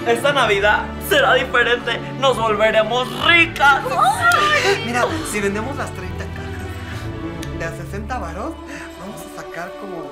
esta Navidad será diferente. Nos volveremos ricas. Mira, si vendemos las 30 cajas de a 60 varos, vamos a sacar como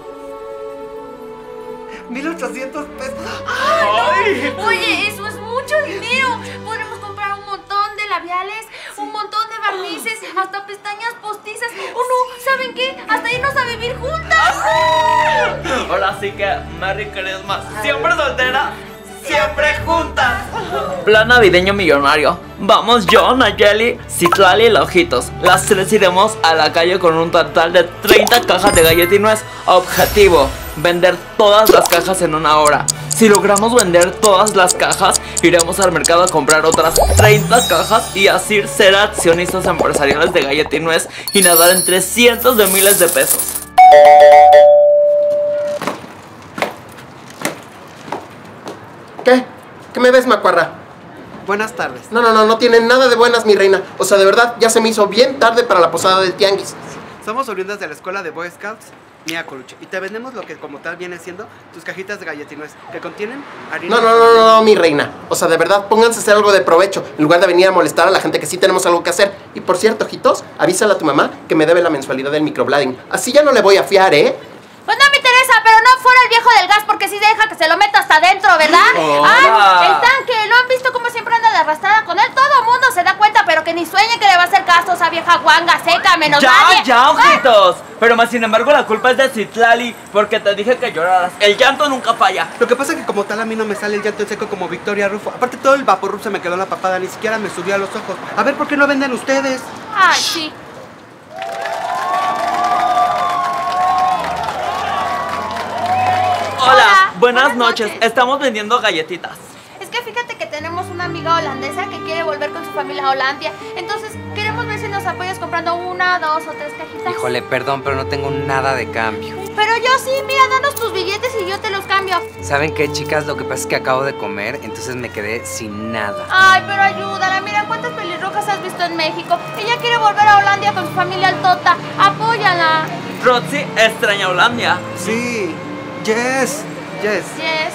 1,800 pesos. ¡Ay! Oye, eso es mucho dinero. Podremos comprar un montón de labiales, un montón de barnices, hasta pestañas postizas. O no, ¿saben qué? Hasta irnos a vivir juntas. Ahora sí que Merry Christmas. Siempre soltera, siempre juntas. Plan navideño millonario. Vamos yo, Nayeli, Citlali y Lojitos. Las tres iremos a la calle con un total de 30 cajas de galleta y nuez. Objetivo: vender todas las cajas en una hora. Si logramos vender todas las cajas, iremos al mercado a comprar otras 30 cajas y así ser accionistas empresariales de galleta y nuez y nadar entre cientos de miles de pesos. ¿Qué? ¿Qué me ves, macuarra? Buenas tardes. No tienen nada de buenas, mi reina. O sea, de verdad, ya se me hizo bien tarde para la posada del tianguis. Somos oriundas de la escuela de Boy Scouts Mia Coluche y te vendemos lo que como tal viene siendo tus cajitas de galleta y nuez, que contienen harina. No, mi reina. O sea, de verdad, pónganse a hacer algo de provecho en lugar de venir a molestar a la gente que sí tenemos algo que hacer. Y por cierto, ojitos, avísale a tu mamá que me debe la mensualidad del microblading. Así ya no le voy a fiar, ¿eh? Pues no me interesa, pero no fuera el viejo del gas, porque sí deja que se lo meta hasta adentro, ¿verdad? Hola. ¡Ay, el tanque! ¿Lo han visto cómo siempre anda de arrastrada con él? Todo el mundo se da cuenta, pero que ni sueñe que le va a hacer caso a esa vieja guanga seca, menos nadie. Ya, ojitos. Pero más sin embargo la culpa es de Citlali, porque te dije que lloraras. El llanto nunca falla. Lo que pasa es que como tal a mí no me sale el llanto en seco como Victoria Rufo. Aparte todo el vaporrup se me quedó en la papada, ni siquiera me subió a los ojos. A ver, ¿por qué no venden ustedes? Ay, sí. Hola, buenas noches. Estamos vendiendo galletitas. Es que fíjate que tenemos una amiga holandesa que quiere volver con su familia a Holanda. Entonces queremos ver si nos apoyas comprando 1, 2 o 3 cajitas. Híjole, perdón, pero no tengo nada de cambio. Pero yo sí, mira, danos tus billetes y yo te los cambio. ¿Saben qué, chicas? Lo que pasa es que acabo de comer, entonces me quedé sin nada. Ay, pero ayúdala, mira cuántas pelirrojas has visto en México. Ella quiere volver a Holanda con su familia al Tota. Apóyala. Roxy extraña Holanda. Sí, yes. Yes.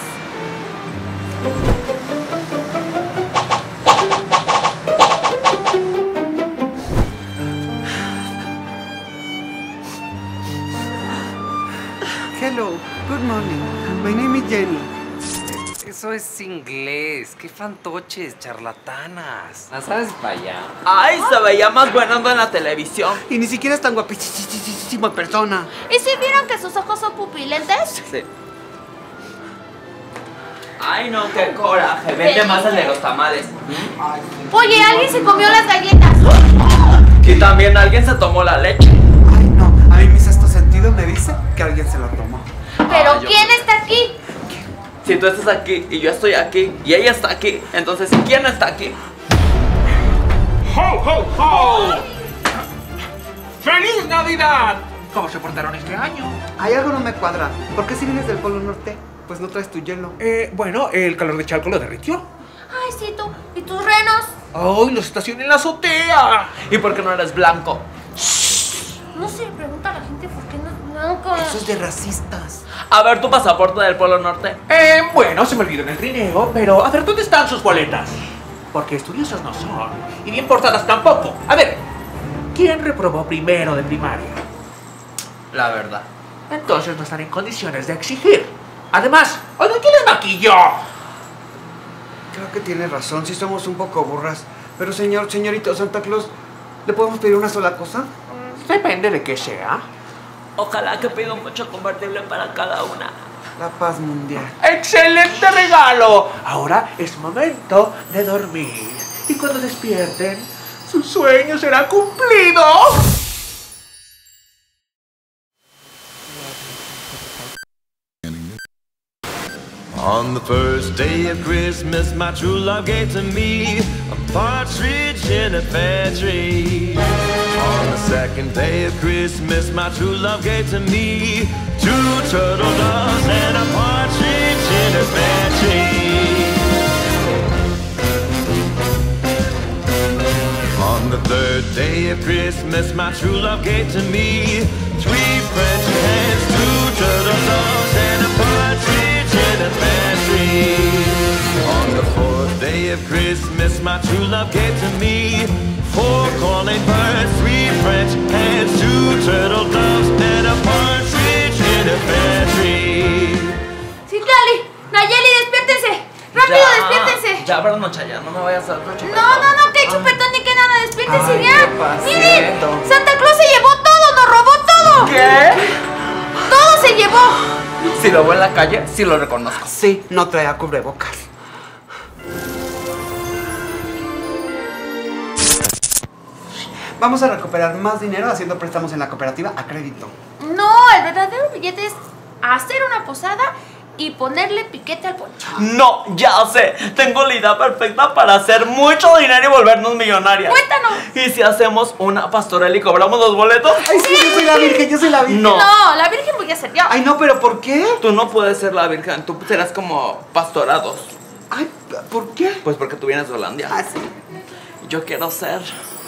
Hello, good morning. My name is Jenny. Eso es inglés. Qué fantoches, charlatanas. ¿La sabes para allá? Ay, se veía más bueno en la televisión. Y ni siquiera es tan guapísima en persona. ¿Y si vieron que sus ojos son pupilentes? Sí. Ay, no, qué coraje. Vende más el de los tamales. Oye, alguien se comió las galletas. Y también alguien se tomó la leche. Ay, no. A mí mi sexto sentido me dice que alguien se lo tomó. Pero yo ¿quién está aquí? Si tú estás aquí y yo estoy aquí y ella está aquí, entonces ¿quién está aquí? ¡Ho, ho, ho! ¡Feliz Navidad! ¿Cómo se portaron este año? Hay algo no me cuadra. ¿Por qué si vienes del Polo Norte? Pues no traes tu hielo. Bueno, el calor de Chalco lo derritió. Ay, sí, tú. ¿Y tus renos? ¡Ay, los estacioné en la azotea! ¿Y por qué no eres blanco? No se le pregunta a la gente por qué no es blanco. Eso es de racistas. A ver tu pasaporte del Polo Norte. Bueno, se me olvidó en el trineo, pero a ver, ¿dónde están sus boletas? Porque estudiosas no son, y bien portadas tampoco. A ver, ¿quién reprobó primero de primaria? La verdad. Entonces no están en condiciones de exigir. Además, oigan, ¿quién les maquilló? Creo que tiene razón, sí somos un poco burras. Pero señorito Santa Claus, ¿le podemos pedir una sola cosa? Depende de qué sea. Ojalá que pido mucho convertible para cada una. La paz mundial. ¡Excelente regalo! Ahora es momento de dormir. Y cuando despierten, su sueño será cumplido. On the first day of Christmas, my true love gave to me a partridge in a pear tree. On the second day of Christmas, my true love gave to me 2 turtle doves and a partridge in a pear tree. On the third day of Christmas, my true love gave to me 3 French hens, 2 turtle doves and a partridge in a pear tree. On the Christmas my true love gave to me. 4 calling birds, 3 French hens, 2 turtle doves, and a partridge in a pear tree. Citlali, Nayeli, despiértense. Rápido, despiértense. Ya, pero no, Chaya, no me vayas a dar otro chupetón. No, que chupetón ni que nada, despiértense Ay, ya. qué pasito. Miren, Santa Claus se llevó todo, nos robó todo. ¿Qué? Todo se llevó. Si lo veo en la calle, sí lo reconozco. Sí, no traía cubrebocas. Vamos a recuperar más dinero haciendo préstamos en la cooperativa a crédito. No, el verdadero billete es hacer una posada y ponerle piquete al poncho. No, ya sé. Tengo la idea perfecta para hacer mucho dinero y volvernos millonarias. Cuéntanos. ¿Y si hacemos una pastorela y cobramos los boletos? Ay, sí, yo soy la virgen, yo soy la virgen. No. No, la Virgen voy a ser yo. Ay, no, pero ¿por qué? Tú no puedes ser la virgen, tú serás como pastorados. Ay, ¿por qué? Pues porque tú vienes de Holanda. Ah, sí. Yo quiero ser